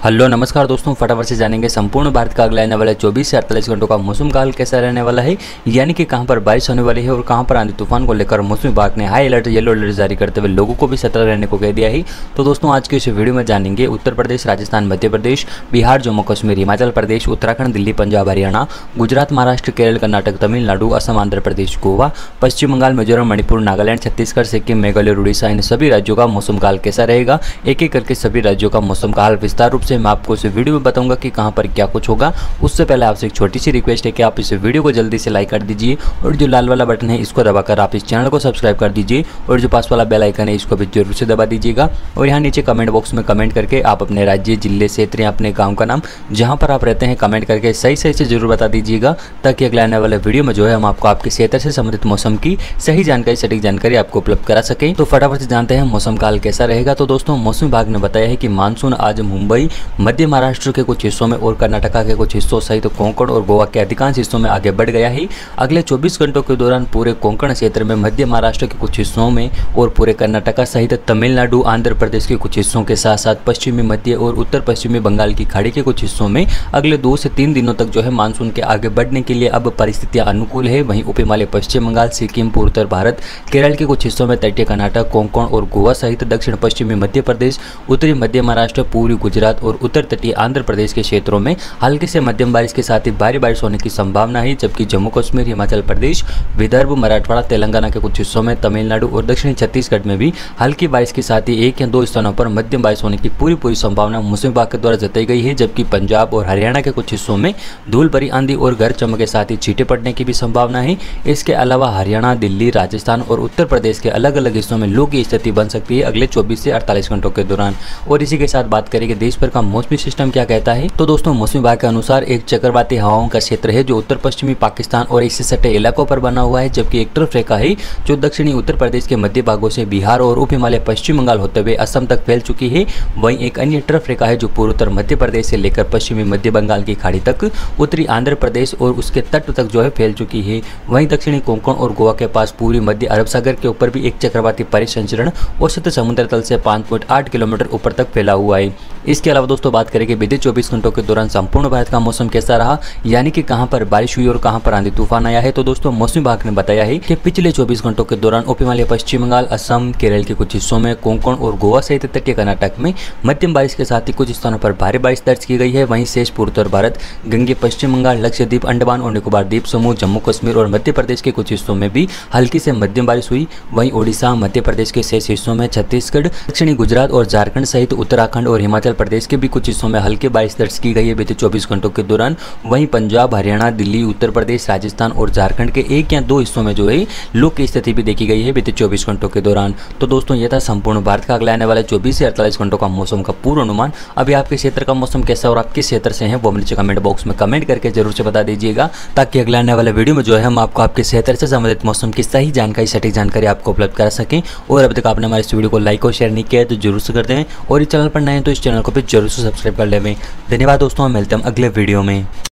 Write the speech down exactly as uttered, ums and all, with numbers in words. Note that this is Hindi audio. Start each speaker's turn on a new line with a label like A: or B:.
A: हेलो नमस्कार दोस्तों, फटाफट से जानेंगे संपूर्ण भारत का अगला आने वाला चौबीस से अड़तालीस घंटों का मौसम का हाल कैसा रहने वाला है, यानी कि कहां पर बारिश होने वाली है और कहां पर आंधी तूफान को लेकर मौसम विभाग ने हाई अलर्ट येलो अलर्ट जारी करते हुए लोगों को भी सतर्क रहने को कह दिया है। तो दोस्तों आज के इस वीडियो में जानेंगे उत्तर प्रदेश, राजस्थान, मध्य प्रदेश, बिहार, जम्मू कश्मीर, हिमाचल प्रदेश, उत्तराखंड, दिल्ली, पंजाब, हरियाणा, गुजरात, महाराष्ट्र, केरल, कर्नाटक, तमिलनाडु, असम, आंध्र प्रदेश, गोवा, पश्चिम बंगाल, मिजोरम, मणिपुर, नागालैंड, छत्तीसगढ़, सिक्किम, मेघालय, उड़ीसा, इन सभी राज्यों का मौसम का हाल कैसा रहेगा। एक एक करके सभी राज्यों का मौसम का हाल विस्तार रूप से मैं आपको इस वीडियो में बताऊंगा कि कहां पर क्या कुछ होगा। उससे पहले आपसे एक छोटी सी रिक्वेस्ट है कि आप इस वीडियो को जल्दी से लाइक कर दीजिए और जो लाल वाला बटन है इसको दबाकर आप इस चैनल को सब्सक्राइब कर दीजिए और जो पास वाला बेल आइकन है इसको भी जरूर से दबा दीजिएगा। और यहाँ नीचे कमेंट बॉक्स में कमेंट करके आप अपने राज्य, जिले, क्षेत्र या अपने गाँव का नाम जहाँ पर आप रहते हैं कमेंट करके सही सही से जरूर बता दीजिएगा, ताकि अगले आने वाले वीडियो में जो है हम आपको आपके क्षेत्र से संबंधित मौसम की सही जानकारी, सटीक जानकारी आपको उपलब्ध करा सकें। तो फटाफट से जानते हैं मौसम का हाल कैसा रहेगा। तो दोस्तों मौसम विभाग ने बताया है कि मानसून आज मुंबई, मध्य महाराष्ट्र के कुछ हिस्सों में और कर्नाटका के कुछ हिस्सों सहित तो कोंकण और गोवा के अधिकांश हिस्सों में आगे बढ़ गया है। अगले चौबीस घंटों के दौरान पूरे कोंकण क्षेत्र में, मध्य महाराष्ट्र के कुछ हिस्सों में और पूरे कर्नाटका सहित तमिलनाडु, आंध्र प्रदेश के कुछ हिस्सों के साथ साथ पश्चिमी मध्य और उत्तर पश्चिमी बंगाल की खाड़ी के कुछ हिस्सों में अगले दो से तीन दिनों तक जो है मानसून के आगे बढ़ने के लिए अब परिस्थितियां अनुकूल है। वहीं उप हिमालय, पश्चिम बंगाल, सिक्किम, पूर्व उत्तर भारत, केरल के कुछ हिस्सों में, तटीय कर्नाटक, कोंकण और गोवा सहित दक्षिण पश्चिमी मध्य प्रदेश, उत्तरी मध्य महाराष्ट्र, पूर्वी गुजरात और उत्तर तटीय आंध्र प्रदेश के क्षेत्रों में हल्की से मध्यम बारिश के साथ ही भारी बारिश होने की संभावना है। जबकि जम्मू कश्मीर, हिमाचल प्रदेश, विदर्भ, मराठवाड़ा, तेलंगाना के कुछ हिस्सों में, तमिलनाडु और दक्षिणी छत्तीसगढ़ में भी हल्की बारिश के साथ ही एक या दो स्थानों पर मध्यम बारिश होने की पूरी पूरी संभावना मौसम विभाग के द्वारा जताई गई है। जबकि पंजाब और हरियाणा के कुछ हिस्सों में धूल भरी आंधी और गरज चमक के साथ ही छींटे पड़ने की भी संभावना है। इसके अलावा हरियाणा, दिल्ली, राजस्थान और उत्तर प्रदेश के अलग अलग हिस्सों में लू की स्थिति बन सकती है अगले चौबीस से अड़तालीस घंटों के दौरान। और इसी के साथ बात करेंगे देश भर का मौसमी सिस्टम क्या कहता है। तो दोस्तों मौसम विभाग के अनुसार एक चक्रवाती हवाओं का क्षेत्र है जो उत्तर पश्चिमी पाकिस्तान और इससे सटे इलाकों पर बना हुआ है। जबकि एक ट्रफ रेखा है जो दक्षिणी उत्तर प्रदेश के मध्य भागों से बिहार और उप हिमालय, पश्चिम बंगाल होते हुए असम तक फैल चुकी है। वहीं एक अन्य ट्रफ रेखा है जो पूर्व उत्तर मध्य प्रदेश से लेकर पश्चिमी मध्य बंगाल की खाड़ी तक, उत्तरी आंध्र प्रदेश और उसके तट तक जो है फैल चुकी है। वहीं दक्षिणी कोंकण और गोवा के पास पूर्वी मध्य अरब सागर के ऊपर भी एक चक्रवाती परिसंचरण औसत समुद्र तल से पाँच पॉइंट आठ किलोमीटर ऊपर तक फैला हुआ है। इसके अलावा दोस्तों बात करेंगे बीते चौबीस घंटों के दौरान संपूर्ण भारत का मौसम कैसा रहा, यानी कि कहां पर बारिश हुई और कहां पर आंधी तूफान आया है। तो दोस्तों मौसम विभाग ने बताया है कि पिछले चौबीस घंटों के दौरान उप हिमालय, पश्चिम बंगाल, असम, केरल के कुछ हिस्सों में, कोंकण और गोवा सहित तटीय कर्नाटक में मध्यम बारिश के साथ ही कुछ स्थानों पर भारी बारिश दर्ज की गई है। वहीं शेष पूर्व उत्तर भारत, गंगे, पश्चिम बंगाल, लक्षद्वीप, अंडमान और निकोबार द्वीप समूह, जम्मू कश्मीर और मध्य प्रदेश के कुछ हिस्सों में भी हल्की से मध्यम बारिश हुई। वहीं ओडिशा, मध्य प्रदेश के शेष हिस्सों में, छत्तीसगढ़, दक्षिणी गुजरात और झारखंड सहित उत्तराखंड और हिमाचल प्रदेश के भी कुछ हिस्सों में हल्की बारिश दर्ज की गई है बीते चौबीस घंटों के दौरान। वहीं पंजाब, हरियाणा, दिल्ली, उत्तर प्रदेश, राजस्थान और झारखंड के एक या दो हिस्सों में जो है लू की स्थिति भी देखी गई है बीते चौबीस घंटों के दौरान। तो दोस्तों यह था संपूर्ण भारत का अगले आने वाले चौबीस से अड़तालीस घंटों का मौसम का पूर्व अनुमान। अभी आपके क्षेत्र का मौसम कैसा और आप किस क्षेत्र से हैं वो नीचे कमेंट बॉक्स में कमेंट करके जरूर से बता दीजिएगा, ताकि अगले आने वाले वीडियो में जो है हम आपको आपके क्षेत्र से संबंधित मौसम की सही जानकारी, सटीक जानकारी आपको उपलब्ध करा सकें। और अभी तक आपने हमारे इस वीडियो को लाइक और शेयर नहीं किया है तो जरूर से कर दें, और इस चैनल पर नए हैं तो इस चैनल को भी जरूर से सब्सक्राइब कर लें। धन्यवाद दोस्तों, मिलते हैं अगले वीडियो में।